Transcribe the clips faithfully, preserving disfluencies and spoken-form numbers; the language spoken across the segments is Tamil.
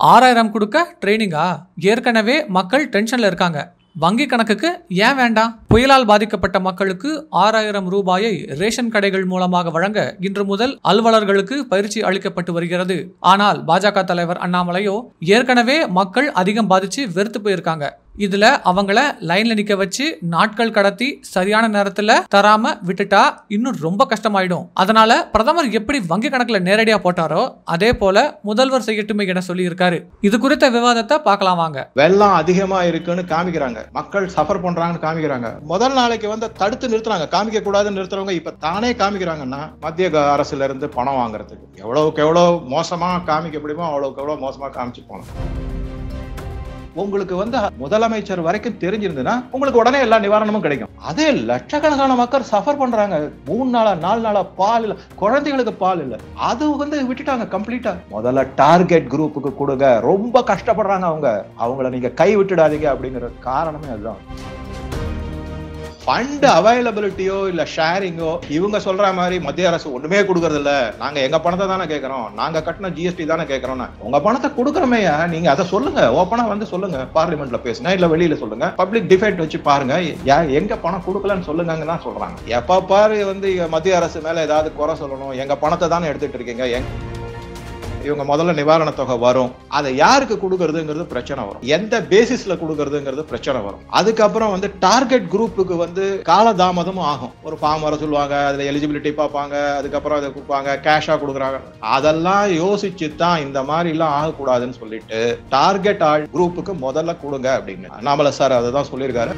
ஆறாயிரம் கொடுக்க ட்ரைனிங்கா? ஏற்கனவே மக்கள் டென்ஷன்ல இருக்காங்க. வங்கி கணக்குக்கு ஏன் வேண்டாம்? புயலால் பாதிக்கப்பட்ட மக்களுக்கு ஆறாயிரம் ரூபாயை ரேஷன் கடைகள் மூலமாக வழங்க இன்று முதல் அலுவலர்களுக்கு பயிற்சி அளிக்கப்பட்டு வருகிறது. ஆனால் பாஜக தலைவர் அண்ணாமலையோ ஏற்கனவே மக்கள் அதிகம் பாதிச்சு வெறுத்து போயிருக்காங்க. இதுல அவங்கள லைன்ல நிக்க வச்சு நாட்கள் கடத்தி சரியான நேரத்துல தராம விட்டுட்டா இன்னும் ரொம்ப கஷ்டமாயிடும். அதனால பிரதமர் எப்படி வங்கி கணக்குல நேரடியா போட்டாரோ அதே போல முதல்வர் செய்யட்டுமே என சொல்லி இருக்காரு. இது குறித்த விவாதத்தை பார்க்கலாம் வாங்க. வெள்ளம் அதிகமா இருக்குன்னு காமிக்கிறாங்க, மக்கள் சஃபர் பண்றாங்கன்னு காமிக்கிறாங்க. முதல் நாளைக்கு வந்து தடுத்து நிறுத்துறாங்க, காமிக்க கூடாதுன்னு நிறுத்துறவங்க இப்ப தானே காமிக்கிறாங்கன்னா மத்திய அரசுல இருந்து பணம் வாங்குறதுக்கு எவ்வளவுக்கு எவ்வளவு மோசமா காமிக்க முடியுமோ அவ்வளவுக்கு எவ்வளவு மோசமா காமிச்சு போனோம். உங்களுக்கு வந்து முதலமைச்சர் வரைக்கும் தெரிஞ்சிருந்ததுன்னா உங்களுக்கு உடனே எல்லா நிவாரணமும் கிடைக்கும். அதே லட்சக்கணக்கான மக்கள் சஃபர் பண்றாங்க. மூணு நாளா நாலு நாளா பால் இல்ல, குழந்தைகளுக்கு பால் இல்ல, அது வந்து விட்டுட்டாங்க கம்ப்ளீட்டா. முதல்ல டார்கெட் குரூப்புக்கு கொடுங்க, ரொம்ப கஷ்டப்படுறாங்க அவங்க, அவங்கள நீங்க கை விட்டுடாதீங்க அப்படிங்கிற காரணமே அதுதான். ஃபண்ட் அவைலபிலிட்டியோ இல்ல ஷேரிங்கோ இவங்க சொல்ற மாதிரி மத்திய அரசு ஒண்ணுமே கொடுக்கறது இல்ல, நாங்க எங்க பணத்தை தானே கேட்கறோம், நாங்க கட்டின ஜிஎஸ்டி தானே கேட்கறோம். உங்க பணத்தை கொடுக்கறமே, நீங்க அதை சொல்லுங்க, ஓப்பனா வந்து சொல்லுங்க, பார்லிமெண்ட்ல பேசுங்க இல்ல வெளியில சொல்லுங்க, பப்ளிக் டிபேட் வச்சு பாருங்க, எங்க பணம் கொடுக்கலன்னு சொல்லுங்க தான் சொல்றாங்க. எப்ப பாரு வந்து மத்திய அரசு மேல ஏதாவது குறை சொல்லணும், எங்க பணத்தை தானே எடுத்துட்டு இருக்கீங்க. இவங்க முதல்ல நிவாரண தொகை வரும், அதை யாருக்கு கொடுக்கறதுங்கிறது பிரச்சனை வரும், எந்த பேசிஸ்ல கொடுக்கறதுங்கிறது பிரச்சனை வரும். அதுக்கப்புறம் வந்து டார்கெட் குரூப்புக்கு வந்து காலதாமதமும் ஆகும். ஒரு ஃபார்ம் வர சொல்லுவாங்க, அதுல எலிஜிபிலிட்டி பார்ப்பாங்க, அதுக்கப்புறம் அதை கொடுப்பாங்க, கேஷா கொடுக்குறாங்க. அதெல்லாம் யோசிச்சு தான் இந்த மாதிரி எல்லாம் ஆகக்கூடாதுன்னு சொல்லிட்டு டார்கெட் குரூப்புக்கு முதல்ல கொடுங்க அப்படின்னு அண்ணாமலை சார் அதை தான் சொல்லியிருக்காரு.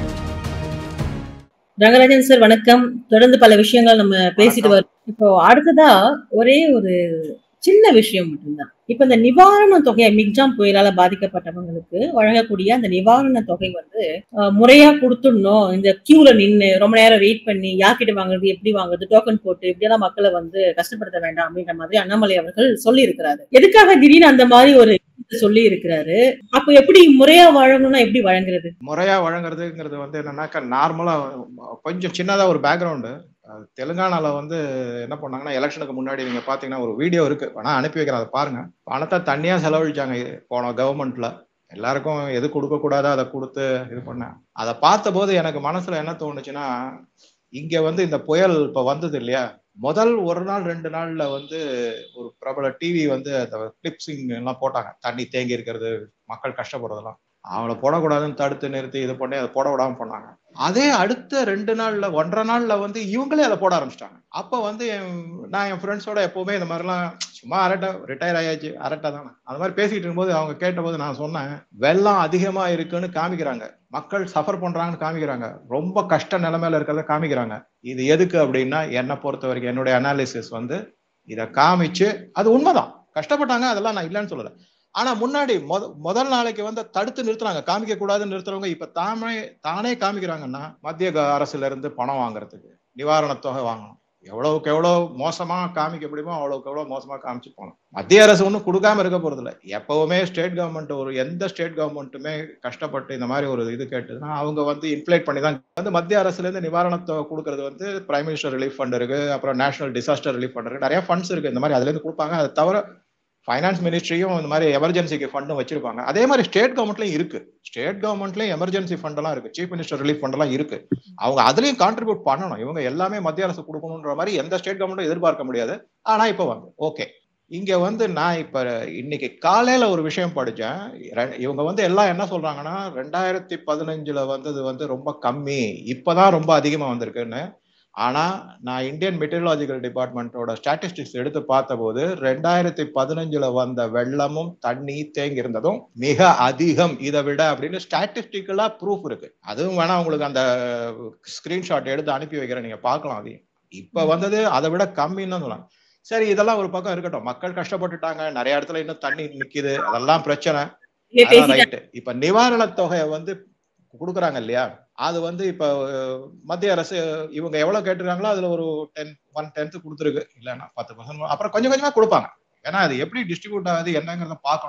ரங்கராஜன் சார் வணக்கம். தொடர்ந்து பல விஷயங்கள் நம்ம பேசிட்டு வரோம். இப்போ அடுத்ததா ஒரே ஒரு சின்ன விஷயம் மட்டும்தான். இப்ப இந்த நிவாரண தொகை மிக்ஜாம் புயலால பாதிக்கப்பட்டவங்களுக்கு வழங்கக்கூடிய அந்த நிவாரண தொகை வந்து முறையா கொடுத்துடணும். இந்த கியூல நின்று ரொம்ப நேரம் வெயிட் பண்ணி யார்கிட்ட வாங்குறது, எப்படி வாங்குறது, டோக்கன் போட்டு இப்படியெல்லாம் மக்களை வந்து கஷ்டப்படுத்த வேண்டாம் அப்படின்ற மாதிரி அண்ணாமலை அவர்கள் சொல்லி இருக்கிறாரு. எதுக்காக திடீர்னு அந்த மாதிரி ஒரு சொல்லி இருக்கிறாரு? அப்ப எப்படி முறையா வழங்கணும்னா எப்படி வழங்குறது? முறையா வழங்குறதுங்கிறது வந்து என்னன்னாக்கா நார்மலா கொஞ்சம் சின்னதா ஒரு பேக்ரவுண்டு. தெலுங்கானால வந்து என்ன பண்ணாங்கன்னா எலெக்ஷனுக்கு முன்னாடி நீங்க பாத்தீங்கன்னா ஒரு வீடியோ இருக்கு, வேணா அனுப்பி வைக்கிறேன், அதை பாருங்க. பணத்தை தனியா செலவழிச்சாங்க போன கவர்மெண்ட்ல, எல்லாருக்கும் எது கொடுக்க கூடாதோ அதை கொடுத்து இது பண்ண. அதை பார்த்த போது எனக்கு மனசுல என்ன தோணுச்சுன்னா, இங்க வந்து இந்த புயல் இப்ப வந்தது இல்லையா, முதல் ஒரு நாள் ரெண்டு நாள்ல வந்து ஒரு பிரபல டிவி வந்து அந்த கிளிப்ஸிங் எல்லாம் போட்டாங்க, தண்ணி தேங்கி இருக்கிறது, மக்கள் கஷ்டப்படுறதெல்லாம். அவளை போடக்கூடாதுன்னு தடுத்து நிறுத்தி இது பண்ணி அதை போட விடாம பண்ணாங்க. அதே அடுத்த ரெண்டு நாள்ல ஒன்றரை நாள்ல வந்து இவங்களே அதை போட ஆரம்பிச்சிட்டாங்க. அப்ப வந்து நான் என் ஃப்ரெண்ட்ஸோட எப்பவுமே இந்த மாதிரிலாம் சும்மா அரட்டை, ரிட்டையர் ஆயாச்சு அரட்டை தானே, அந்த மாதிரி பேசிட்டு இருக்கும்போது அவங்க கேட்டபோது நான் சொன்னேன், வெள்ளம் அதிகமா இருக்குன்னு காமிக்கிறாங்க, மக்கள் சஃபர் பண்றாங்கன்னு காமிக்கிறாங்க, ரொம்ப கஷ்ட நிலைமையில இருக்கிறத காமிக்கிறாங்க. இது எதுக்கு அப்படின்னா என்னை பொறுத்த வரைக்கும் என்னுடைய அனாலிசிஸ் வந்து இதை காமிச்சு அது உண்மைதான், கஷ்டப்பட்டாங்க, அதெல்லாம் நான் இல்லைன்னு சொல்லல. ஆனா முன்னாடி முத முதல் நாளைக்கு வந்து தடுத்து நிறுத்துறாங்க, காமிக்க கூடாதுன்னு நிறுத்துறவங்க இப்ப தானே தானே காமிக்கிறாங்கன்னா மத்திய அரசுல இருந்து பணம் வாங்குறதுக்கு நிவாரண தொகை வாங்கணும். எவ்வளவுக்கு எவ்வளவு மோசமா காமிக்க முடியுமோ அவ்வளவுக்கு எவ்வளவு மோசமா காமிச்சு போகணும். மத்திய அரசு ஒன்றும் கொடுக்காம இருக்க போறது இல்லை. எப்பவுமே ஸ்டேட் கவர்மெண்ட், ஒரு எந்த ஸ்டேட் கவர்மெண்ட்டுமே கஷ்டப்பட்டு இந்த மாதிரி ஒரு இது கேட்டுதுன்னா அவங்க வந்து இன்ஃபிளேட் பண்ணி தான் வந்து மத்திய அரசுல இருந்து நிவாரண தொகை கொடுக்கறது வந்து பிரைம் மினிஸ்டர் ரிலீஃப் ஃபண்ட் இருக்கு, அப்புறம் நேஷனல் டிசாஸ்டர் ரிலீஃப் ஃபண்ட் இருக்கு, நிறைய ஃபண்ட்ஸ் இருக்கு, இந்த மாதிரி அதுல இருந்து கொடுப்பாங்க. அது தவிர ஃபைனான்ஸ் மினிஸ்ட்ரியும் இந்த மாதிரி எமர்ஜென்சிக்கு ஃபண்டும் வச்சிருப்பாங்க. அதே மாதிரி ஸ்டேட் கவர்மெண்ட்லயும் இருக்கு, ஸ்டேட் கவர்மெண்ட்லயும் எமர்ஜென்சி ஃபண்ட் எல்லாம் இருக்கு, சீஃப் மினிஸ்டர் ரிலீஃப் ஃபண்ட் எல்லாம் இருக்கு. அவங்க அதுலயும் கான்ட்ரிபியூட் பண்ணணும். இவங்க எல்லாமே மத்திய அரசு கொடுக்கணும்ன்ற மாதிரி எந்த ஸ்டேட் கவர்மெண்ட்டும் எதிர்பார்க்க முடியாது. ஆனா இப்ப வந்து ஓகே, இங்க வந்து நான் இப்ப இன்னைக்கு காலையில ஒரு விஷயம் படிச்சேன். இவங்க வந்து எல்லாம் என்ன சொல்றாங்கன்னா ரெண்டாயிரத்தி பதினஞ்சுல வந்தது வந்து ரொம்ப கம்மி, இப்பதான் ரொம்ப அதிகமா வந்திருக்குன்னு. ஆனா நான் இந்தியன் மெட்டீரியாலஜிக்கல் டிபார்ட்மெண்டோட ஸ்டாட்டிஸ்டிக்ஸ் எடுத்து பார்த்த போது ரெண்டாயிரத்தி பதினஞ்சுல வந்த வெள்ளமும் தண்ணி தேங்கி இருந்ததும் மிக அதிகம் இதை விட அப்படின்னு ஸ்டாட்டிஸ்டிக்கலா ப்ரூஃப் இருக்கு. அதுவும் வேணா உங்களுக்கு அந்த ஸ்கிரீன்ஷாட் எடுத்து அனுப்பி வைக்கிறேன், நீங்க பார்க்கலாம். அதையும் இப்ப வந்தது அதை விட கம்மின்னு சொல்லலாம். சரி, இதெல்லாம் ஒரு பக்கம் இருக்கட்டும், மக்கள் கஷ்டப்பட்டுட்டாங்க, நிறைய இடத்துல இன்னும் தண்ணி நிக்குது, அதெல்லாம் பிரச்சனை. ரைட்டு. இப்ப நிவாரண தொகையை வந்து கொடுக்குறாங்க இல்லையா, அது வந்து இப்ப மத்திய அரசு இவங்க எவ்வளவு கேட்டுருக்காங்களோ அதுல ஒரு டென் ஒன் டென்த் கொடுத்துருக்கு, இல்லைன்னா பத்து பர்சன்ட், அப்புறம் கொஞ்சம் கொஞ்சமா கொடுப்பாங்க. ஏன்னா அது எப்படி டிஸ்ட்ரிபியூட் ஆகுது என்னங்கிறத பார்க்கணும்.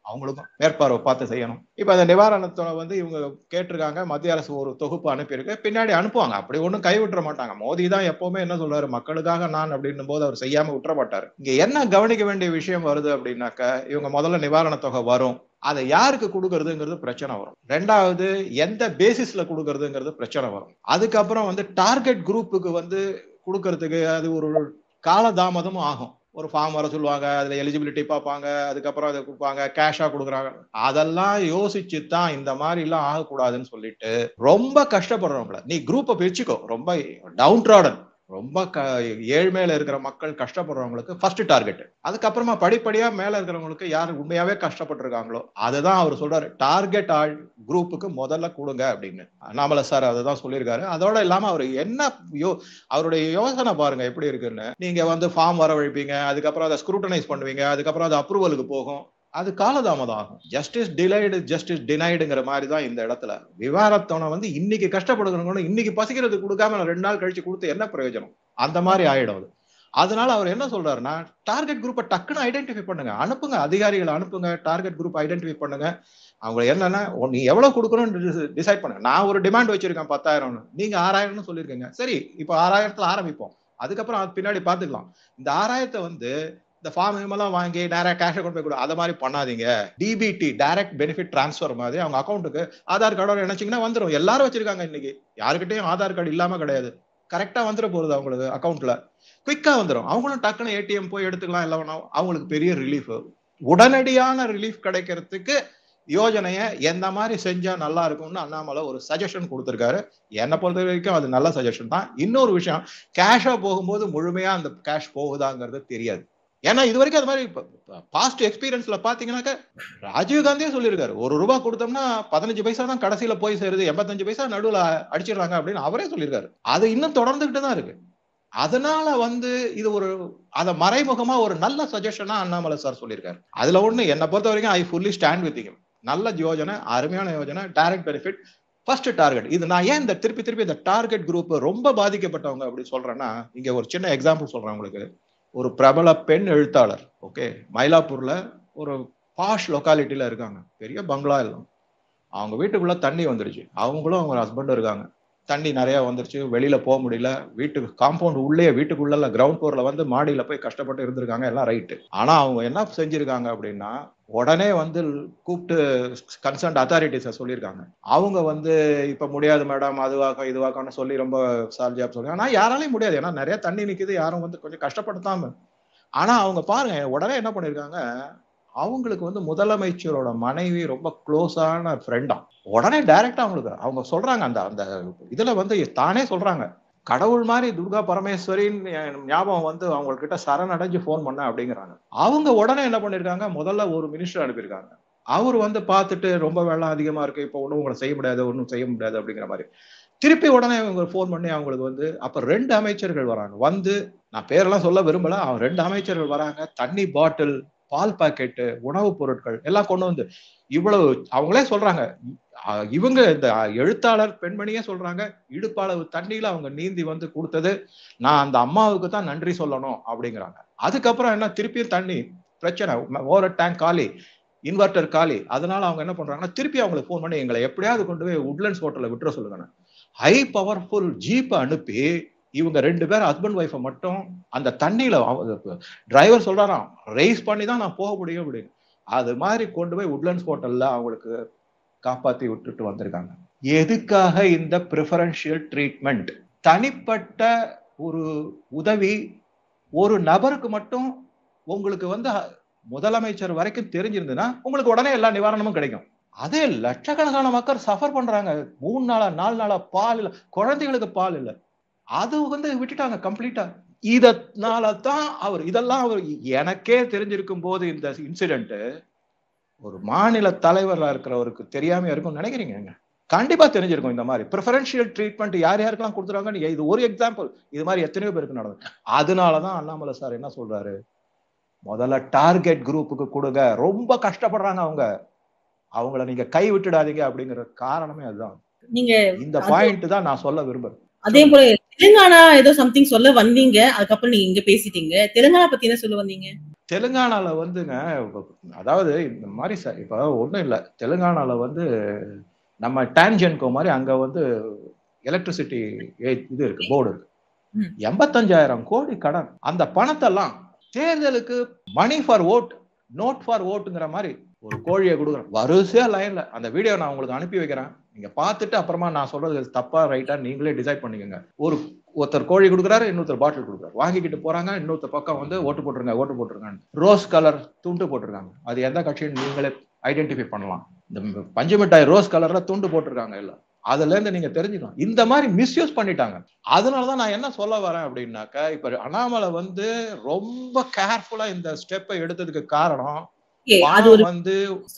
அவங்களுக்கும் மேற்பார்வை பார்த்து செய்யணும். இப்ப அந்த நிவாரணத்தோட வந்து இவங்க கேட்டிருக்காங்க, மத்திய அரசு ஒரு தொகுப்பு அனுப்பியிருக்கு, பின்னாடி அனுப்புவாங்க. அப்படி ஒன்றும் கை விட்டுற மாட்டாங்க. மோடி தான் எப்பவுமே என்ன சொல்றாரு, மக்களுக்காக நான் அப்படின்னும் போது அவர் செய்யாம விட்டுற மாட்டாரு. இங்க என்ன கவனிக்க வேண்டிய விஷயம் வருது அப்படின்னாக்க, இவங்க முதல்ல நிவாரண தொகை வரும், அதை யாருக்கு கொடுக்கறதுங்கிறது பிரச்சனை வரும். ரெண்டாவது எந்த பேசிஸ்ல கொடுக்கறதுங்கிறது பிரச்சனை வரும். அதுக்கப்புறம் வந்து டார்கெட் குரூப்புக்கு வந்து கொடுக்கறதுக்கு அது ஒரு காலதாமதமும் ஆகும். ஒரு ஃபார்ம் வர சொல்லுவாங்க, அதுல எலிஜிபிலிட்டி பார்ப்பாங்க, அதுக்கப்புறம் அதை கொடுப்பாங்க, கேஷா கொடுக்குறாங்க. அதெல்லாம் யோசிச்சு தான் இந்த மாதிரி எல்லாம் ஆகக்கூடாதுன்னு சொல்லிட்டு ரொம்ப கஷ்டப்படுறவங்கள நீ குரூப்பை பிரிச்சுக்கோ. ரொம்ப டவுன் ட்ராடன், ரொம்ப க ஏழ்மையில இருக்கிற மக்கள் கஷ்டப்படுறவங்களுக்கு ஃபர்ஸ்ட் டார்கெட். அதுக்கப்புறமா படிப்படியா மேல இருக்கிறவங்களுக்கு யார் உண்மையாவே கஷ்டப்பட்டிருக்காங்களோ அதுதான் அவர் சொல்றாரு, டார்கெட் ஆள் குரூப்புக்கு முதல்ல கொடுங்க அப்படின்னு. அண்ணாமலை சார் அதை தான் சொல்லியிருக்காரு. அதோட இல்லாம அவர் என்ன யோ அவருடைய யோசனை பாருங்க எப்படி இருக்குன்னு. நீங்க வந்து ஃபார்ம் வரவழைப்பீங்க, அதுக்கப்புறம் அதை ஸ்க்ரூட்டனைஸ் பண்ணுவீங்க, அதுக்கப்புறம் அது அப்ரூவலுக்கு போகும், அது காலதாமதம் ஆகும். ஜஸ்டிஸ் டிலைடு ஜஸ்டிஸ் டினைடுங்கிற மாதிரி தான் இந்த இடத்துல. விவாதத்தோனை வந்து இன்னைக்கு கஷ்டப்படுகிறவங்க இன்னைக்கு பசிக்கிறது கொடுக்காம ரெண்டு நாள் கழிச்சு கொடுத்து என்ன பிரயோஜனம், அந்த மாதிரி ஆயிடும். அதனால அவர் என்ன சொல்றாருன்னா, டார்கெட் குரூப்பை டக்குன்னு ஐடென்டிஃபை பண்ணுங்க, அனுப்புங்க, அதிகாரிகளை அனுப்புங்க, டார்கெட் குரூப் ஐடென்டிஃபை பண்ணுங்க. அவங்க என்னன்னா, நீ எவ்வளவு கொடுக்கணும்னு டிசைட் பண்ணுங்க. நான் ஒரு டிமாண்ட் வச்சிருக்கேன் பத்தாயிரம்னு, நீங்க ஆறாயிரம்னு சொல்லியிருக்கீங்க, சரி இப்போ ஆறாயிரத்துல ஆரம்பிப்போம், அதுக்கப்புறம் அது பின்னாடி பாத்துக்கலாம். இந்த ஆறாயிரத்தை வந்து இந்த ஃபார்ம் எல்லாம் வாங்கி டைரக்ட் கேஷ் கொண்டு போய் கொடு, அதை மாதிரி பண்ணாதீங்க. டிபிடி டைரக்ட் பெனிஃபிட் டிரான்ஸ்ஃபர் மாதிரி அவங்க அக்கௌண்ட்டுக்கு ஆதார் கார்டோட நினைச்சீங்கன்னா வந்துடும். எல்லாரும் வச்சிருக்காங்க இன்னைக்கு, யாருக்கிட்டையும் ஆதார் கார்டு இல்லாம கிடையாது. கரெக்டா வந்துட போகுது அவங்களுக்கு அக்கௌண்ட்ல, குயிக்கா வந்துடும். அவங்களும் டக்குன்னு ஏடிஎம் போய் எடுத்துக்கலாம், எல்லாம் அவங்களுக்கு பெரிய ரிலீஃப், உடனடியான ரிலீஃப் கிடைக்கிறதுக்கு யோஜனைய எந்த மாதிரி செஞ்சா நல்லா இருக்கும்னு அண்ணாமலை ஒரு சஜஷன் கொடுத்திருக்காரு. என்னை பொறுத்த வரைக்கும் அது நல்ல சஜஷன் தான். இன்னொரு விஷயம், கேஷா போகும்போது முழுமையா அந்த கேஷ் போகுதாங்கிறது தெரியாது. ஏன்னா இது வரைக்கும் அது மாதிரி பாஸ்ட் எக்ஸ்பீரியன்ஸ்ல பாத்தீங்கன்னாக்க ராஜீவ்காந்தியே சொல்லியிருக்காரு, ஒரு ரூபாய் கொடுத்தோம்னா பதினஞ்சு பைசா தான் கடைசியில போய் சேருது, எண்பத்தஞ்சு பைசா நடுவில் அடிச்சிடுறாங்க அப்படின்னு அவரே சொல்லியிருக்காரு. அது இன்னும் தொடர்ந்துகிட்டு தான் இருக்கு. அதனால வந்து இது ஒரு அத மறைமுகமா ஒரு நல்ல சஜஷனா அண்ணாமலை சார் சொல்லியிருக்காரு. அதுல ஒண்ணு என்னை பொறுத்த வரைக்கும் I fully stand with him. நல்ல யோஜனை, அருமையான யோஜனை, டைரக்ட் பெனிஃபிட், ஃபர்ஸ்ட் டார்கெட். இது நான் ஏன் இந்த திருப்பி திருப்பி இந்த டார்கெட் குரூப் ரொம்ப பாதிக்கப்பட்டவங்க அப்படி சொல்றேன்னா, இங்க ஒரு சின்ன எக்ஸாம்பிள் சொல்றேன் உங்களுக்கு. ஒரு பிரபல பெண் எழுத்தாளர், ஓகே, மயிலாப்பூர்ல ஒரு பாஷ் லொக்காலிட்டியில இருக்காங்க, பெரிய பங்களா எல்லாம். அவங்க வீட்டுக்குள்ள தண்ணி வந்துருச்சு, அவங்களும் அவங்க ஹஸ்பண்டும் இருக்காங்க. தண்ணி நிறைய வந்துருச்சு, வெளியில போக முடியல, வீட்டுக்கு காம்பவுண்ட் உள்ளே வீட்டுக்குள்ள கிரவுண்ட் ஃப்ளோர்ல வந்து மாடியில போய் கஷ்டப்பட்டு இருந்திருக்காங்க, எல்லாம் ரைட்டு. ஆனா அவங்க என்ன செஞ்சிருக்காங்க அப்படின்னா, உடனே வந்து கூப்பிட்டு கன்சர்ன்ட் அத்தாரிட்டிஸை சொல்லியிருக்காங்க. அவங்க வந்து இப்ப முடியாது மேடம், அதுவாக இதுவாகன்னு சொல்லி ரொம்ப சால்ஜியா சொல்லுங்க. ஆனா யாராலையும் முடியாது, ஏன்னா நிறைய தண்ணி நிக்குது, யாரும் வந்து கொஞ்சம் கஷ்டப்படுத்தாம. ஆனா அவங்க பாருங்க, உடனே என்ன பண்ணிருக்காங்க, அவங்களுக்கு வந்து முதலமைச்சரோட மனைவி ரொம்ப க்ளோஸான ஃப்ரெண்டா. உடனே டைரக்டா அவங்களுக்கு அவங்க சொல்றாங்க, அந்த அந்த இதுல வந்து தானே சொல்றாங்க, கடவுள் மாதிரி துர்கா பரமேஸ்வரின் ஞாபகம் வந்து அவங்க கிட்ட சரணடைஞ்சு போன் பண்ண அப்படிங்கிறாங்க. அவங்க உடனே என்ன பண்ணிருக்காங்க, முதல்ல ஒரு மினிஸ்டர் அனுப்பியிருக்காங்க. அவர் வந்து பார்த்துட்டு ரொம்ப வெள்ளம் அதிகமா இருக்கு, இப்ப ஒன்றும் உங்களை செய்ய முடியாது, ஒன்றும் செய்ய முடியாது அப்படிங்கிற மாதிரி. திருப்பி உடனே அவங்க போன் பண்ணி அவங்களுக்கு வந்து அப்ப ரெண்டு அமைச்சர்கள் வராங்க. வந்து நான் பேரெல்லாம் சொல்ல விரும்பல, அவங்க ரெண்டு அமைச்சர்கள் வராங்க, தண்ணி பாட்டில், பால் பாக்கெட்டு, உணவுப் பொருட்கள் எல்லாம் கொண்டு வந்து இவ்வளவு அவங்களே சொல்றாங்க. இவங்க இந்த எழுத்தாளர் பெண்மணியே சொல்றாங்க, இடுப்பாளவு தண்ணியில அவங்க நீந்தி வந்து கொடுத்தது நான் அந்த அம்மாவுக்கு தான் நன்றி சொல்லணும் அப்படிங்கிறாங்க. அதுக்கப்புறம் என்ன, திருப்பியும் தண்ணி பிரச்சனை, ஓவர் டேங்க் காலி, இன்வெர்டர் காலி. அதனால அவங்க என்ன பண்றாங்கன்னா, திருப்பி அவங்களுக்கு போன் பண்ணி எங்களை எப்படியாவது கொண்டு போய் உட்லண்ட்ஸ் ஹோட்டல்ல விட்டுற சொல்லுங்க. ஹை பவர்ஃபுல் ஜீப்பை அனுப்பி இவங்க ரெண்டு பேரும் ஹஸ்பண்ட் ஒய்ஃபை மட்டும் அந்த தண்ணியில டிரைவர் சொல்றாராம், ரைஸ் பண்ணி தான் நான் போக முடியும் அப்படின்னு. அது மாதிரி கொண்டு போய் உட்லண்ட்ஸ் ஹோட்டல்ல அவங்களுக்கு காப்பாத்தி விட்டுட்டு வந்திருக்காங்க. எதுக்காக இந்த பிரிஃபரன்ஷியல் ட்ரீட்மெண்ட்? தனிப்பட்ட ஒரு உதவி ஒரு நபருக்கு மட்டும் உங்களுக்கு வந்து முதலமைச்சர் வரைக்கும் தெரிஞ்சிருந்ததுன்னா உங்களுக்கு உடனே எல்லா நிவாரணமும் கிடைக்கும். அதே லட்சக்கணக்கான மக்கள் சஃபர் பண்றாங்க, மூணு நாளா நாலு நாளா பால் இல்ல, குழந்தைகளுக்கு பால் இல்ல, அது வந்து விட்டுட்டாங்க கம்ப்ளீட்டா. இதனாலதான் அவர் இதெல்லாம் அவர் எனக்கே தெரிஞ்சிருக்கும் போது இந்த இன்சிடென்ட் ஒரு மாநில தலைவரா இருக்கிறவருக்கு தெரியாம இருக்கும்னு நினைக்கிறீங்க? கண்டிப்பா தெரிஞ்சிருக்கும். இந்த மாதிரி பிரிஃபரன்ஷியல் ட்ரீட்மெண்ட் யார் யாருக்கெல்லாம் கொடுத்துறாங்க, இது ஒரு எக்ஸாம்பிள், இது மாதிரி எத்தனையோ பேருக்கு நடந்தது. அதனாலதான் அண்ணாமலை சார் என்ன சொல்றாரு, முதல்ல டார்கெட் குரூப்புக்கு கொடுங்க, ரொம்ப கஷ்டப்படுறாங்க அவங்க, அவங்கள நீங்க கை விட்டுடாதீங்க அப்படிங்கிற காரணமே அதுதான். நீங்க இந்த பாயிண்ட் தான் நான் சொல்ல விரும்புறேன். அதே போல தெலுங்கானா ஏதோ சம்திங் சொல்ல வந்தீங்க, அதுக்கப்புறம் நீங்க இங்க பேசிட்டீங்க. தெலுங்கானா பத்தி என்ன சொல்ல வந்தீங்க? தெலுங்கானால வந்துங்க, அதாவது இந்த மாதிரி இப்ப ஒண்ணும் இல்ல, தெலுங்கானால வந்து நம்ம டான்ஜென்கோ மாதிரி அங்க வந்து எலக்ட்ரிசிட்டி இது இருக்கு, போர்டு இருக்கு. எண்பத்தஞ்சாயிரம் கோடி கடன். அந்த பணத்தெல்லாம் தேர்தலுக்கு money for vote, note for ஓட்டுங்கிற மாதிரி ஒரு கோழியை கொடுக்குறேன் வரிசையா லைன்ல. அந்த வீடியோ நான் உங்களுக்கு அனுப்பி வைக்கிறேன், நீங்க பார்த்துட்டு அப்புறமா நான் சொல்றது தப்பா ரைட்டா நீங்களே டிசைட் பண்ணிக்கோங்க. ஒரு ஒருத்தர் கோழி கொடுக்குறாரு, இன்னொருத்தர் பாட்டில் கொடுக்குறாரு, வாங்கிக்கிட்டு போறாங்க. இன்னொருத்தர் பக்கம் வந்து ஓட்டு போட்டுருங்க ஓட்டு போட்டுருங்க ரோஸ் கலர் துண்டு போட்டிருக்காங்க. அது எந்த கட்சின்னு நீங்களே ஐடென்டிஃபை பண்ணலாம். இந்த பஞ்சு மிட்டாய் ரோஸ் கலர்ல துண்டு போட்டிருக்காங்க இல்ல, அதுல இருந்து நீங்க தெரிஞ்சுக்கலாம். இந்த மாதிரி மிஸ்யூஸ் பண்ணிட்டாங்க. அதனாலதான் நான் என்ன சொல்ல வரேன் அப்படின்னாக்கா, இப்ப அண்ணாமலை வந்து ரொம்ப கேர்ஃபுல்லா இந்த ஸ்டெப்பை எடுத்ததுக்கு காரணம் வந்து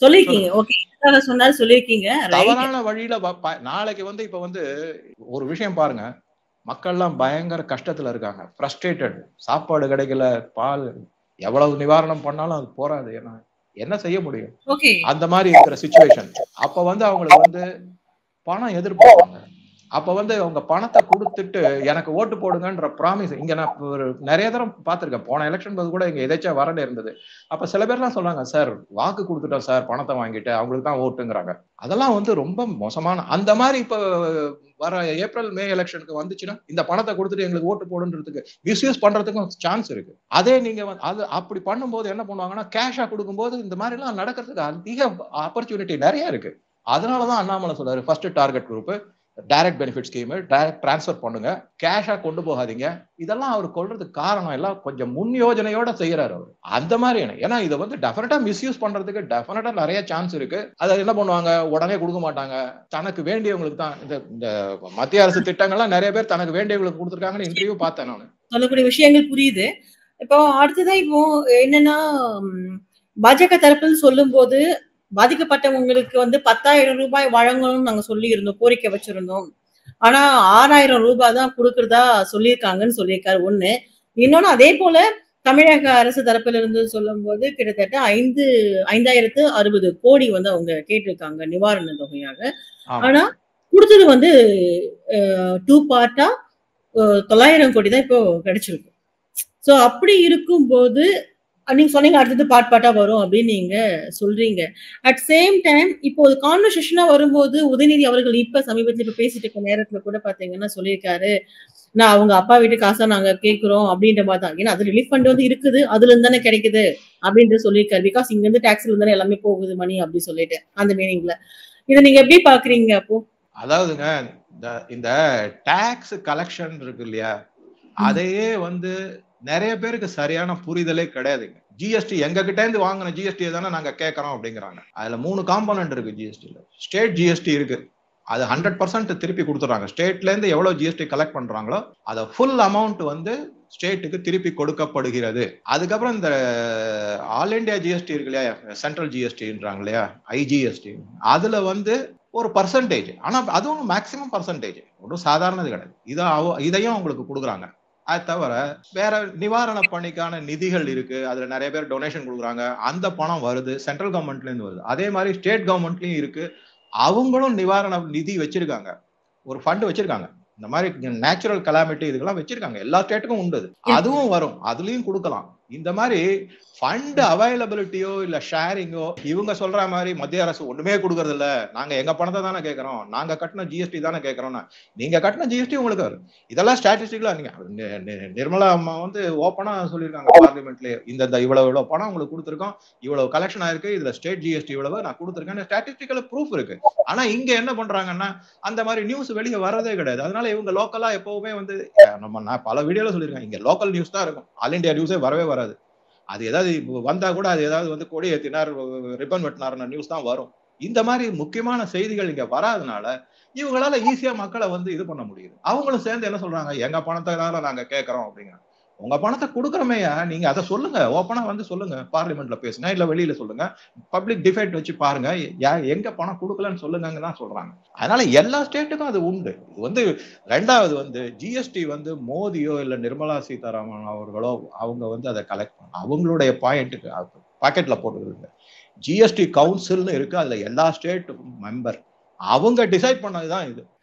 தவறான வழியில. நாளைக்கு வந்து இப்ப வந்து ஒரு விஷயம் பாருங்க, மக்கள் எல்லாம் பயங்கர கஷ்டத்துல இருக்காங்க, ஃப்ரஸ்ட்ரேட்டட், சாப்பாடு கிடைக்கல, பால் எவ்வளவு நிவாரணம் பண்ணாலும் அது போறாது. ஏன்னா என்ன செய்ய முடியும் அந்த மாதிரி இருக்கிற சிச்சுவேஷன். அப்ப வந்து அவங்களுக்கு வந்து பணம் எதிர்பார்ப்பாங்க. அப்ப வந்து அவங்க பணத்தை கொடுத்துட்டு எனக்கு ஓட்டு போடுங்கன்ற ப்ராமிஸ். இங்க நான் நிறைய தரம் பார்த்திருக்கேன், போன எலெக்ஷன் போது கூட இங்க எதாச்சும் வரல இருந்தது. அப்ப சில பேர்லாம் சொல்றாங்க, சார் வாக்கு கொடுத்துட்டோம் சார், பணத்தை வாங்கிட்டு அவங்களுக்கு தான் ஓட்டுங்கிறாங்க. அதெல்லாம் வந்து ரொம்ப மோசமான. அந்த மாதிரி இப்ப வர ஏப்ரல் மே எலெக்ஷனுக்கு வந்துச்சுன்னா இந்த பணத்தை கொடுத்துட்டு எங்களுக்கு ஓட்டு போடுன்றதுக்கு மிஸ்யூஸ் பண்றதுக்கும் சான்ஸ் இருக்கு. அதே நீங்க அது அப்படி பண்ணும்போது என்ன பண்ணுவாங்கன்னா, கேஷா கொடுக்கும்போது இந்த மாதிரி எல்லாம் நடக்கிறதுக்கு அதிக ஆப்பர்ச்சுனிட்டி நிறைய இருக்கு. அதனாலதான் அண்ணாமலை சொல்றாரு, first target group, direct benefit scheme direct transfer பண்ணுங்க, கேஷா கொண்டு போகாதீங்க. இதெல்லாம் அவர் கொள்றதுக்கு காரணம் எல்லாம் கொஞ்சம் முன் யோஜனையோட செய்யறாரு அவர். அந்த மாதிரி ஏன்னா இதை வந்து டெஃபினட்டா மிஸ்யூஸ் பண்றதுக்கு டெஃபினட்டா நிறைய சான்ஸ் இருக்கு. அதை என்ன பண்ணுவாங்க, உடனே கொடுக்க மாட்டாங்க. தனக்கு வேண்டியவங்களுக்கு தான் இந்த இந்த மத்திய அரசு திட்டங்கள்லாம் நிறைய பேர் தனக்கு வேண்டியவங்களுக்கு கொடுத்துருக்காங்கன்னு இன்டர்வியூ பார்த்தேன் நான். சொல்லக்கூடிய விஷயங்கள் புரியுது. இப்போ அடுத்ததான் இப்போ என்னன்னா, பாஜக தரப்பில் சொல்லும் போது பாதிக்கப்பட்டவங்களுக்கு வந்து பத்தாயிரம் ரூபாய் வழங்கணும்னு நாங்க சொல்லி இருந்தோம், கோரிக்கை வச்சிருந்தோம். ஆனா ஆறாயிரம் ரூபாய் தான் கொடுக்கறதா சொல்லியிருக்காங்கன்னு சொல்லியிருக்காரு ஒண்ணு. இன்னொன்னு அதே போல தமிழக அரசு தரப்பில் இருந்து சொல்லும் போது கிட்டத்தட்ட ஐந்து ஐந்தாயிரத்து அறுபது கோடி வந்து அவங்க கேட்டிருக்காங்க நிவாரண தொகையாக. ஆனா கொடுத்தது வந்து டூ பார்ட்டா தொள்ளாயிரம் கோடி தான் இப்போ கிடைச்சிருக்கு. சோ அப்படி இருக்கும்போது நீங்க சொன்னீங்க அடுத்தது பாட் பாட்டா வரும் அப்படின்னு நீங்க சொல்றீங்க. அட் சேம் டைம் இப்போ ஒரு கான்வர்சேஷனா வரும்போது உதயநிதி அவர்கள் இப்ப சமீபத்தில் இப்ப பேசிட்டு இருக்க நேரத்துல கூட பாத்தீங்கன்னா சொல்லியிருக்காரு, நான் அவங்க அப்பா வீட்டு காசா நாங்க கேட்கிறோம் அப்படின்ற மாதிரி தான். ஏன்னா அது ரிலீஃப் ஃபண்ட் வந்து இருக்குது, அதுல இருந்து தானே கிடைக்குது அப்படின்ற சொல்லியிருக்காரு. பிகாஸ் இங்க இருந்து டாக்ஸ்ல இருந்து எல்லாமே போகுது மணி அப்படி சொல்லிட்டு அந்த மீனிங்ல இதை நீங்க எப்படி பாக்குறீங்க? அப்போ அதாவதுங்க இந்த டாக்ஸ் கலெக்ஷன் இருக்கு இல்லையா, அதையே வந்து நிறைய பேருக்கு சரியான புரிதலே கிடையாதுங்க. ஜிஎஸ்டி எங்க கிட்ட இருந்து வாங்கின ஜிஎஸ்டி தானே நாங்க கேட்கறோம் அப்படிங்கிறாங்க. அதுல மூணு காம்பனன்ட் இருக்கு ஜிஎஸ்டில. ஸ்டேட் ஜிஎஸ்டி இருக்கு, அது ஹண்ட்ரட் பர்சன்ட் திருப்பி கொடுத்துறாங்க. ஸ்டேட்ல இருந்து எவ்வளவு ஜிஎஸ்டி கலெக்ட் பண்றாங்களோ அதை ஃபுல் அமௌண்ட் வந்து ஸ்டேட்டுக்கு திருப்பி கொடுக்கப்படுகிறது. அதுக்கப்புறம் இந்த ஆல் இண்டியா ஜிஎஸ்டி இருக்கு இல்லையா, சென்ட்ரல் ஜிஎஸ்டின்றாங்க இல்லையா, ஐஜிஎஸ்டி, அதுல வந்து ஒரு பர்சன்டேஜ், ஆனா அதுவும் மேக்சிமம் பர்சன்டேஜ், ஒன்றும் சாதாரணது கிடையாது. இதை இதையும் அவங்களுக்கு கொடுக்குறாங்க. அது தவிர வேற நிவாரண பணிக்கான நிதிகள் இருக்கு, அதுல நிறைய பேர் டொனேஷன் கொடுக்குறாங்க, அந்த பணம் வருது சென்ட்ரல் கவர்மெண்ட்ல இருந்து வருது. அதே மாதிரி ஸ்டேட் கவர்மெண்ட்லயும் இருக்கு, அவங்களும் நிவாரண நிதி வச்சிருக்காங்க, ஒரு ஃபண்ட் வச்சிருக்காங்க. இந்த மாதிரி நேச்சுரல் கலாமிட்டி இதுக்கெல்லாம் வச்சிருக்காங்க, எல்லா ஸ்டேட்டுக்கும் உண்டு, அதுவும் வரும், அதுலயும் கொடுக்கலாம். இந்த மாதிரி ஃபண்ட் அவைலபிலிட்டியோ இல்ல ஷேரிங்கோ இவங்க சொல்ற மாதிரி மத்திய அரசு ஒண்ணுமே கொடுக்கறது இல்ல, நாங்க எங்க பணத்தை தானே கேட்கறோம், நாங்க கட்டின ஜிஎஸ்டி தானே கேட்கறோம்னா, நீங்க கட்டின ஜிஎஸ்டி உங்களுக்கு வரும். இதெல்லாம் ஸ்டாட்டிஸ்டிக்ல நீங்க நிர்மலா அம்மா வந்து ஓப்பனா சொல்லியிருக்காங்க பார்லிமெண்ட்லயே, இந்த இவ்வளவு இவ்வளவு பணம் உங்களுக்கு கொடுத்துருக்கோம், இவ்வளவு கலெக்ஷன் ஆயிருக்கு, இதுல ஸ்டேட் ஜிஎஸ்டி இவ்வளவு நான் கொடுத்துருக்கேன், ஸ்டாட்டிஸ்டிக்கல் ப்ரூஃப் இருக்கு. ஆனா இங்க என்ன பண்றாங்கன்னா அந்த மாதிரி நியூஸ் வெளியே வரதே கிடையாது. அதனால இவங்க லோக்கலா எப்பவுமே வந்து நம்ம நான் பல வீடியோல சொல்லியிருக்கேன், இங்க லோக்கல் நியூஸ் தான் இருக்கும், ஆல் இண்டியா நியூஸே வரவே வராது. அது ஏதாவது வந்தா கூட அது ஏதாவது வந்து கொடி ஏத்தினார் ரிப்பன் வெட்டினார் நியூஸ் தான் வரும். இந்த மாதிரி முக்கியமான செய்திகள் இங்க வராதனால இவங்களால ஈஸியா மக்களை வந்து இது பண்ண முடியுது. அவங்களும் சேர்ந்து என்ன சொல்றாங்க, எங்க பணத்தை நாங்க கேட்கறோம் அப்படிங்கிறாங்க. உங்க பணத்தை கொடுக்குறமையா நீங்க அதை சொல்லுங்க, ஓப்பனா வந்து சொல்லுங்க, பார்லிமெண்ட்ல பேசுங்க இல்ல வெளியில சொல்லுங்க, பப்ளிக் டிபேட் வச்சு பாருங்க, எங்க பணம் கொடுக்கலன்னு சொல்லுங்கன்னு தான் சொல்றாங்க. அதனால எல்லா ஸ்டேட்டுக்கும் அது உண்டு. இது வந்து ரெண்டாவது வந்து ஜிஎஸ்டி வந்து மோடியோ இல்ல நிர்மலா சீதாராமன் அவர்களோ அவங்க வந்து அதை கலெக்ட் பண்ண அவங்களுடைய பாயிண்ட்டுக்கு பாக்கெட்ல போட்டுருக்கு. ஜிஎஸ்டி கவுன்சில்னு இருக்கு, அதுல எல்லா ஸ்டேட் மெம்பர் அவங்க டிசைட் பண்ணதுதான் இது.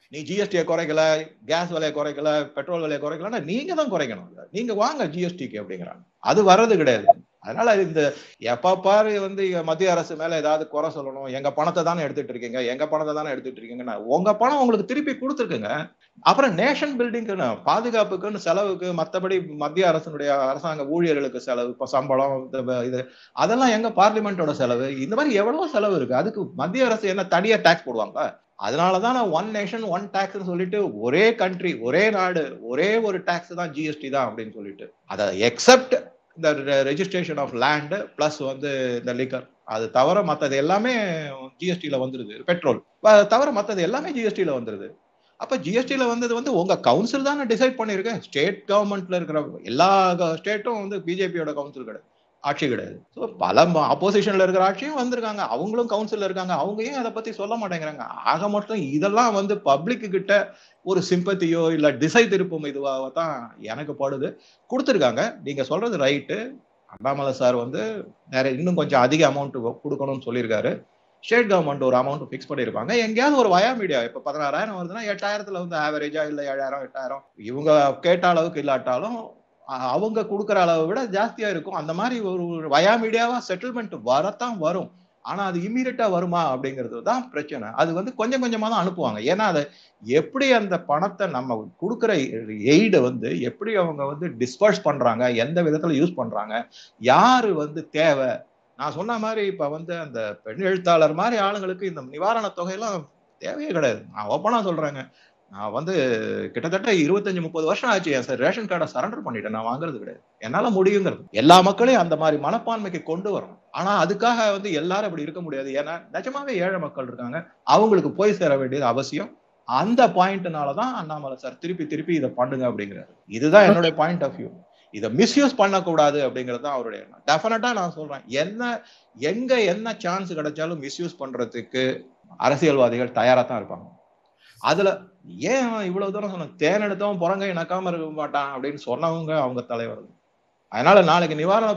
நீ ஜிஎஸ்டியை குறைக்கல, கேஸ் விலையை குறைக்கல, பெட்ரோல் விலையை குறைக்கலன்னா நீங்க தான் குறைக்கணும், நீங்க வாங்க ஜிஎஸ்டிக்கு அப்படிங்கிறாங்க. அது வர்றது கிடையாது. அதனால இந்த எப்ப பாரு வந்து மத்திய அரசு மேல ஏதாவது குறை சொல்லணும், எங்க பணத்தை தானே எடுத்துட்டு இருக்கீங்க, எங்க பணத்தை தானே எடுத்துட்டு இருக்கீங்கன்னா, உங்க பணம் உங்களுக்கு திருப்பி கொடுத்துருக்குங்க. அப்புறம் நேஷன் பில்டிங்க்கு, பாதுகாப்புக்குன்னு செலவுக்கு, மற்றபடி மத்திய அரசனுடைய அரசாங்க ஊழியர்களுக்கு செலவு, இப்ப சம்பளம், இது அதெல்லாம் எங்க பார்லிமெண்டோட செலவு, இந்த மாதிரி எவ்வளவோ செலவு இருக்கு. அதுக்கு மத்திய அரசு என்ன தனியா டாக்ஸ் போடுவாங்க? அதனாலதான் நான் ஒன் நேஷன் ஒன் டாக்ஸ் சொல்லிட்டு, ஒரே கண்ட்ரி ஒரே நாடு ஒரே ஒரு டாக்ஸ் தான் ஜிஎஸ்டி தான் அப்படின்னு சொல்லிட்டு, அதை எக்ஸப்ட் இந்த ரெஜிஸ்ட்ரேஷன் ஆஃப் லேண்ட் பிளஸ் வந்து இந்த லிக்கர், அது தவிர மற்றது எல்லாமே ஜிஎஸ்டியில வந்துருது. பெட்ரோல் தவிர மற்றது எல்லாமே ஜிஎஸ்டியில வந்துருது. அப்ப ஜிஎஸ்டியில வந்தது வந்து உங்க கவுன்சில் தானே டிசைட் பண்ணிருக்கேன். ஸ்டேட் கவர்மெண்ட்ல இருக்கிற எல்லா ஸ்டேட்டும் வந்து பிஜேபியோட கவுன்சில் கிடையாது, ஆட்சி கிடையாது. ஸோ பல அப்போசிஷன்ல இருக்கிற ஆட்சியும் வந்திருக்காங்க, அவங்களும் கவுன்சில்ல இருக்காங்க. அவங்க ஏன் அதை பத்தி சொல்ல மாட்டேங்கிறாங்க? ஆக மொத்தம் இதெல்லாம் வந்து பப்ளிக்கு கிட்ட ஒரு சிம்பத்தியோ இல்ல திசை திருப்பும் இதுவாக தான் எனக்கு படுது. கொடுத்துருக்காங்க, நீங்க சொல்றது ரைட்டு. அண்ணாமலை சார் வந்து நிறைய இன்னும் கொஞ்சம் அதிக அமௌண்ட் கொடுக்கணும்னு சொல்லியிருக்காரு. ஸ்டேட் கவர்மெண்ட் ஒரு அமௌண்ட் ஃபிக்ஸ் பண்ணியிருப்பாங்க. எங்கேயாவது ஒரு வயா மீடியா இப்ப பதினாறாயிரம் வருதுன்னா எட்டாயிரத்துல வந்து ஆவரேஜா இல்ல ஏழாயிரம் எட்டாயிரம் இவங்க கேட்ட அளவுக்கு இல்லாட்டாலும் அவங்க கொடுக்குற அளவை விட ஜாஸ்தியா இருக்கும். அந்த மாதிரி ஒரு வயா மீடியாவா செட்டில்மெண்ட் வரத்தான் வரும். ஆனா அது இம்மீடியட்டா வருமா அப்படிங்கிறது தான் பிரச்சனை. அது வந்து கொஞ்சம் கொஞ்சமா தான் அனுப்புவாங்க. ஏன்னா அதை எப்படி அந்த பணத்தை நம்ம கொடுக்குற எய்டை வந்து எப்படி அவங்க வந்து டிஸ்பர்ஸ் பண்றாங்க, எந்த விதத்துல யூஸ் பண்றாங்க, யாரு வந்து தேவை. நான் சொன்ன மாதிரி இப்ப வந்து அந்த பெண் எழுத்தாளர் மாதிரி ஆளுங்களுக்கு இந்த நிவாரண தொகையெல்லாம் தேவையே கிடையாது. நான் ஓப்பனா சொல்றேங்க, நான் வந்து கிட்டத்தட்ட இருபத்தஞ்சு முப்பது வருஷம் ஆச்சு என் சார் ரேஷன் கார்டை சரண்டர் பண்ணிட்டேன். நான் வாங்குறது கிடையாது, என்னால முடியுங்கிறது. எல்லா மக்களையும் அந்த மாதிரி மனப்பான்மைக்கு கொண்டு வரணும். ஆனா அதுக்காக வந்து எல்லாரும் அப்படி இருக்க முடியாது. ஏன்னா நிஜமாவே ஏழை மக்கள் இருக்காங்க, அவங்களுக்கு போய் சேர வேண்டியது அவசியம். அந்த பாயிண்ட்னாலதான் அண்ணாமலை சார் திருப்பி திருப்பி இதை பண்ணுங்க அப்படிங்கிறாரு. இதுதான் என்னுடைய பாயிண்ட் ஆஃப் வியூ. இதை மிஸ்யூஸ் பண்ணக்கூடாது அப்படிங்கிறது தான் அவருடைய எண்ணம். டெஃபினட்டா நான் சொல்றேன், என்ன எங்க என்ன சான்ஸ் கிடைச்சாலும் மிஸ்யூஸ் பண்றதுக்கு அரசியல்வாதிகள் தயாரா தான் இருப்பாங்க. அதுல ஏன் இவ்வளவு தூரம் சொன்ன, தேனெடுத்தவன் புறங்கை நக்காம இருக்க மாட்டான் அப்படின்னு சொன்னவங்க அவங்க தலைவர். அதனால நாளைக்கு நிவாரண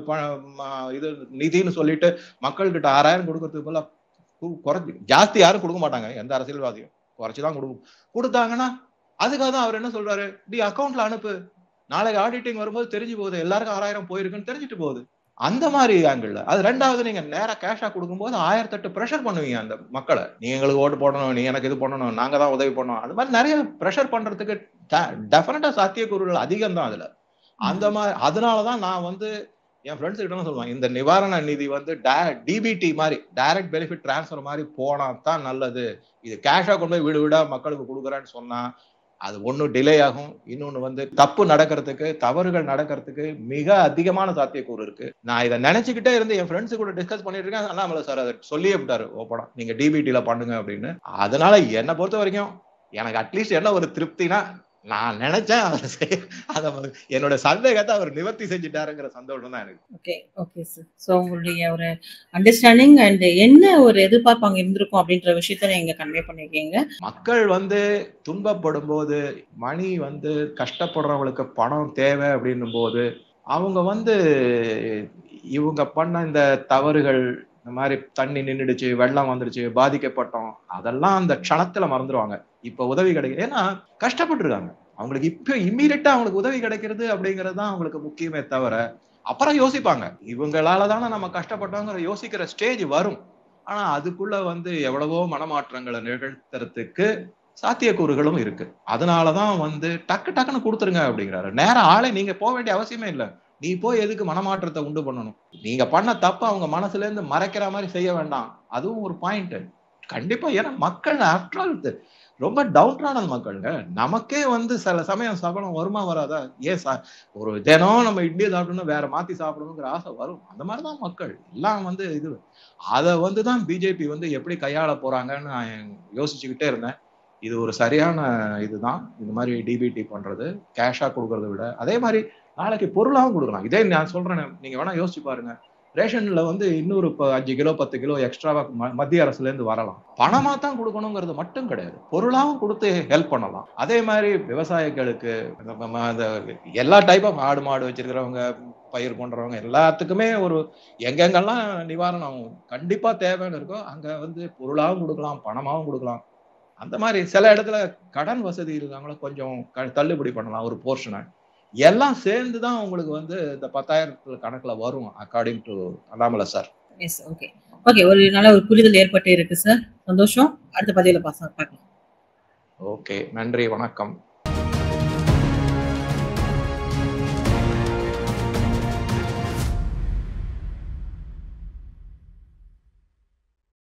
இது நிதினு சொல்லிட்டு மக்கள் கிட்ட ஆறாயிரம் கொடுக்கறதுக்கு போல குறைச்சி ஜாஸ்தி யாரும் கொடுக்க மாட்டாங்க, எந்த அரசியல்வாதியும் குறைச்சுதான் கொடுக்கும். கொடுத்தாங்கன்னா அதுக்காக தான் அவர் என்ன சொல்றாரு, டி அக்கௌண்ட்ல அனுப்பு, நாளைக்கு ஆடிட்டிங் வரும்போது தெரிஞ்சு போகுது எல்லாருக்கும் ஆறாயிரம் போயிருக்குன்னு தெரிஞ்சுட்டு போகுது. அந்த மாதிரி ஆங்கிள். அது ரெண்டாவது, நீங்க நேரா கேஷா கொடுக்கும்போது ஆயிரத்தி எட்டு ப்ரெஷர் பண்ணுவீங்க அந்த மக்களை. நீங்க எங்களுக்கு ஓட்டு போடணும், நீ எனக்கு இது பண்ணணும், நாங்க தான் உதவி பண்ணணும், அது மாதிரி நிறைய ப்ரெஷர் பண்றதுக்கு டெஃபினட்டா சாத்தியக்கூறுகள் அதிகம் தான் அதுல. அந்த மாதிரி அதனாலதான் நான் வந்து என் ஃப்ரெண்ட்ஸ் கிட்ட சொல்லுவாங்க, இந்த நிவாரண நிதி வந்து டிபிடி மாதிரி டைரக்ட் பெனிஃபிட் டிரான்ஸ்பர் மாதிரி போனா தான் நல்லது. இது கேஷா கொண்டு போய் வீடு வீடா மக்களுக்கு கொடுக்குறேன்னு சொன்னா அது ஒண்ணு டிலே ஆகும், இன்னொன்னு வந்து தப்பு நடக்கிறதுக்கு, தவறுகள் நடக்கிறதுக்கு மிக அதிகமான சாத்தியக்கூறு இருக்கு. நான் இதை நினைச்சுக்கிட்டே இருந்து என் ஃப்ரெண்ட்ஸ் கூட டிஸ்கஸ் பண்ணிட்டு இருக்கேன். அண்ணாமலை சார் அதை சொல்லியே விட்டாரு ஓப்பனா, நீங்க டிபிடில பண்ணுங்க அப்படின்னு. அதனால என்னை பொறுத்த வரைக்கும் எனக்கு அட்லீஸ்ட் என்ன ஒரு திருப்தினா, நான் நினைச்சேன் அதை என்னோட சந்தேகத்தை அவர் நிவர்த்தி செஞ்சுட்டாருங்கிற சந்தோஷம் தான் எனக்கு. Okay okay sir. ஸோ உங்களுடைய ஒரு அண்டர்ஸ்டாண்டிங் அண்ட் என்ன ஒரு எதிர்பார்ப்பு அங்க இருந்திருக்கும் அப்படின்ற விஷயத்த நீங்க கன்வே பண்ணிருக்கீங்க. மக்கள் வந்து துன்பப்படும் போது, மணி வந்து கஷ்டப்படுறவங்களுக்கு பணம் தேவை அப்படின்னும் போது, அவங்க வந்து இவங்க பண்ண இந்த தவறுகள், இந்த மாதிரி தண்ணி நின்றுடுச்சு, வெள்ளம் வந்துடுச்சு, பாதிக்கப்பட்டோம், அதெல்லாம் அந்த க்ஷணத்துல மறந்துடுவாங்க. இப்ப உதவி கிடைக்கும், ஏன்னா கஷ்டப்பட்டு இருக்காங்க. அவங்களுக்கு இப்ப இம்மீடியட்டா அவங்களுக்கு உதவி கிடைக்கிறது அப்படிங்கிறது தான் அவங்களுக்கு முக்கியமே தவிர, அப்புறம் யோசிப்பாங்க இவங்களால தானே நம்ம கஷ்டப்பட்டோங்கிற யோசிக்கிற ஸ்டேஜ் வரும். ஆனா அதுக்குள்ள வந்து எவ்வளவோ மனமாற்றங்களை நிகழ்த்துறதுக்கு சாத்தியக்கூறுகளும் இருக்கு. அதனாலதான் வந்து டக்கு டக்குன்னு கொடுத்துருங்க அப்படிங்கிறாரு. நேரம் ஆளே நீங்க போக வேண்டிய அவசியமே இல்லை. நீ போய் எதுக்கு மனமாற்றத்தை உண்டு பண்ணணும்? நீங்க பண்ண தப்ப அவங்க மனசுல இருந்து மறைக்கிற மாதிரி செய்ய வேண்டாம். அதுவும் ஒரு பாயிண்ட் கண்டிப்பா. ஏன்னா மக்கள் ஆஃப்டர் ஆல் ரொம்ப டவுட்டான மக்களுங்க. நமக்கே வந்து சில சமயம் சபலம் வருமா வராதா? ஏன் சார் ஒரு தினம் நம்ம இட்லி சாப்பிடணும், வேற மாத்தி சாப்பிடணுங்கிற ஆசை வரும். அந்த மாதிரிதான் மக்கள் எல்லாம் வந்து இது. அதை வந்துதான் பிஜேபி வந்து எப்படி கையாள போறாங்கன்னு நான் யோசிச்சுக்கிட்டே இருந்தேன். இது ஒரு சரியான இதுதான், இந்த மாதிரி டிபிடி பண்றது, கேஷா கொடுக்கறத விட. அதே மாதிரி நாளைக்கு பொருளாகவும் கொடுக்கலாம். இதே நான் சொல்றேன், நீங்க வேணா யோசிச்சு பாருங்க. ரேஷன்ல வந்து இன்னொரு அஞ்சு கிலோ பத்து கிலோ எக்ஸ்ட்ராவா மத்திய அரசுல இருந்து வரலாம். பணமா தான் கொடுக்கணுங்கிறது மட்டும் கிடையாது, பொருளாவும் கொடுத்து ஹெல்ப் பண்ணலாம். அதே மாதிரி விவசாயிகளுக்கு எல்லா டைப் ஆஃப் ஆடு மாடு வச்சிருக்கிறவங்க, பயிர் பண்றவங்க எல்லாத்துக்குமே ஒரு எங்கெங்கெல்லாம் நிவாரணம் கண்டிப்பா தேவைன்னு இருக்கோ அங்க வந்து பொருளாவும் கொடுக்கலாம், பணமாவும் கொடுக்கலாம். அந்த மாதிரி சில இடத்துல கடன் வசதி இருக்காங்களோ கொஞ்சம் தள்ளுபடி பண்ணலாம் ஒரு போர்ஷனை. எல்லாம் சேர்ந்து தான் உங்களுக்கு வந்து இந்த பத்தாயிரத்துல கணக்குல வரும் according to Annamalai sir. Yes, okay okay ஒரு நல்ல ஒரு புரிதல் ஏற்பட்டு இருக்கு சார். சந்தோஷம். அடுத்த பதிவுல பார்க்கலாம். ஓகே, நன்றி, வணக்கம்.